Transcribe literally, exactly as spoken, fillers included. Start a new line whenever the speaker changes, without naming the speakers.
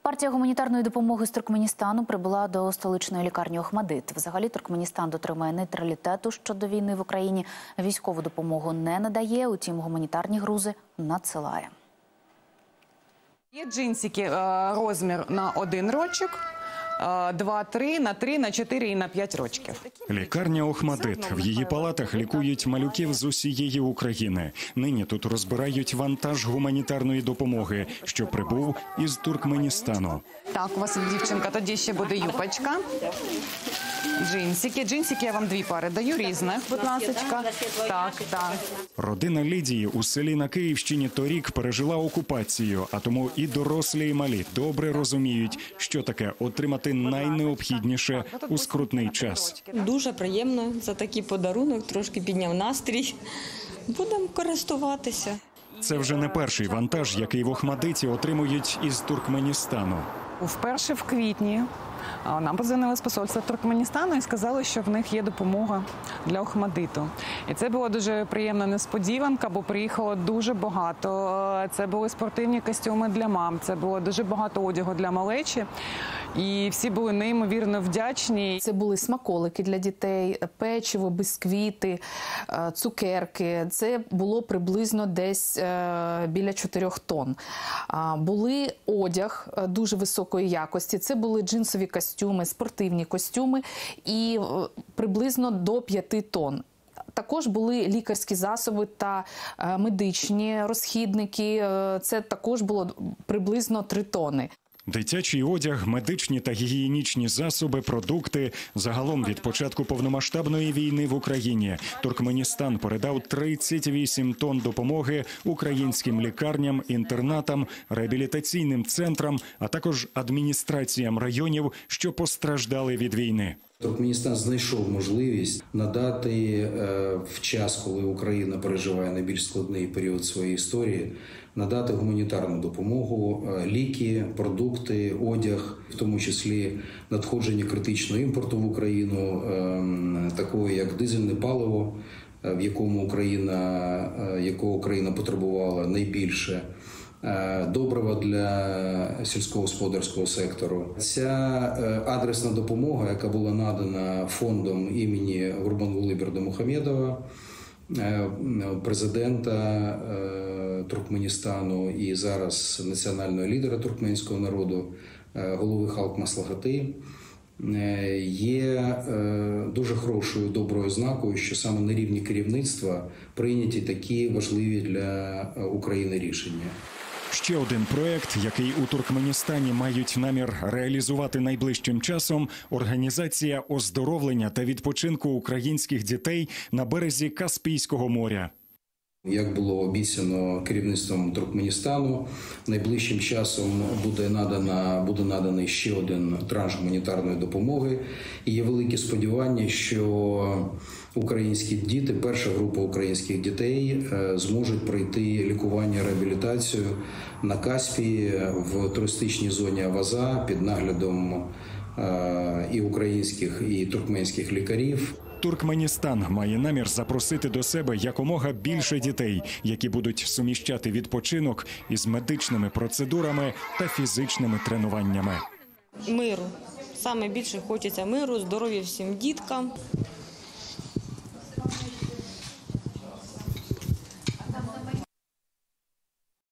Партія гуманітарної допомоги з Туркменістану прибула до столичної лікарні Охмадит. Взагалі Туркменістан дотримує нейтралітету щодо війни в Україні. Військову допомогу не надає, утім гуманітарні грузи надсилає.
Є джинсики розмір на один рочок, два, три, на три, на чотири і на п'ять рочків.
Лікарня Охмадит. В її палатах лікують малюків з усієї України. Нині тут розбирають вантаж гуманітарної допомоги, що прибув із Туркменістану.
Так, у вас, дівчинка, тоді ще буде юпочка. Джинсики. Джинсики я вам дві пари даю, різних, будь ласочка. Так, так.
Родина Лідії у селі на Київщині торік пережила окупацію, а тому і дорослі, і малі добре розуміють, що таке отримати найнеобхідніше у скрутний час.
Дуже приємно за такий подарунок, трошки підняв настрій. Будемо користуватися.
Це вже не перший вантаж, який в Охмадиті отримують із Туркменістану.
Вперше в квітні нам подзвонили з посольства Туркменістану і сказали, що в них є допомога для Охмадиту. І це була дуже приємна несподіванка, бо приїхало дуже багато. Це були спортивні костюми для мам, це було дуже багато одягу для малечі. І всі були неймовірно вдячні.
Це були смаколики для дітей, печиво, бісквіти, цукерки. Це було приблизно десь біля чотирьох тонн. Були одяг дуже високої якості. Це були джинсові костюми, спортивні костюми і приблизно до п'яти тонн. Також були лікарські засоби та медичні розхідники. Це також було приблизно три тонни.
Дитячий одяг, медичні та гігієнічні засоби, продукти. Загалом від початку повномасштабної війни в Україні Туркменістан передав тридцять вісім тонн допомоги українським лікарням, інтернатам, реабілітаційним центрам, а також адміністраціям районів, що постраждали від війни.
Туркменістан знайшов можливість надати в час, коли Україна переживає найбільш складний період своєї історії, надати гуманітарну допомогу, ліки, продукти, одяг, в тому числі надходження критичного імпорту в Україну, такого як дизельне паливо, в якому Україна, якого Україна потребувала найбільше, добрива для сільськогосподарського сектору. Ця адресна допомога, яка була надана фондом імені Гурбангулы Бердымухамедова, президента Туркменістану і зараз національного лідера туркменського народу, голови Халк Маслахати, є дуже хорошою, доброю ознакою, що саме на рівні керівництва прийняті такі важливі для України рішення.
Ще один проект, який у Туркменістані мають намір реалізувати найближчим часом – організація оздоровлення та відпочинку українських дітей на березі Каспійського моря.
Як було обіцяно керівництвом Туркменістану, найближчим часом буде надана, буде наданий ще один транш гуманітарної допомоги. І є велике сподівання, що українські діти, перша група українських дітей зможуть пройти лікування, реабілітацію на Каспії в туристичній зоні Аваза під наглядом і українських, і туркменських лікарів.
Туркменістан має намір запросити до себе якомога більше дітей, які будуть суміщати відпочинок із медичними процедурами та фізичними тренуваннями.
Миру. Саме більше хочеться миру, здоров'я всім діткам.